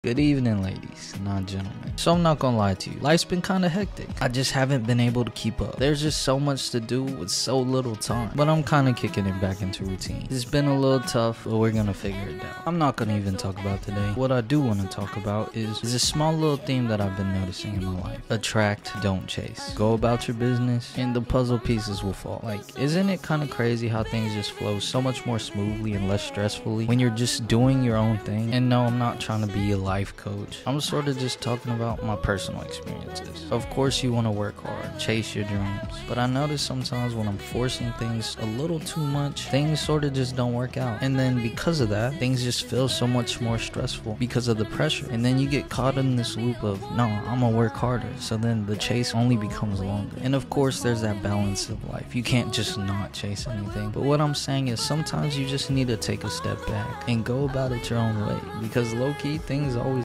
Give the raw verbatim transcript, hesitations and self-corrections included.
Good evening, ladies, not gentlemen. So I'm not gonna lie to you, life's been kinda hectic. I just haven't been able to keep up. There's just so much to do with so little time. But I'm kinda kicking it back into routine. It's been a little tough, but we're gonna figure it out. I'm not gonna even talk about today. What I do wanna talk about is, is a small little theme that I've been noticing in my life. Attract, don't chase. Go about your business, and the puzzle pieces will fall. Like, isn't it kinda crazy how things just flow so much more smoothly and less stressfully when you're just doing your own thing? And no, I'm not trying to be a life coach. I'm sort of just talking about my personal experiences. Of course you want to work hard, chase your dreams, but I notice sometimes when I'm forcing things a little too much, things sort of just don't work out. And then because of that, things just feel so much more stressful because of the pressure. And then you get caught in this loop of, no, I'm gonna work harder. So then the chase only becomes longer. And of course there's that balance of life. You can't just not chase anything. But what I'm saying is sometimes you just need to take a step back and go about it your own way, because low-key things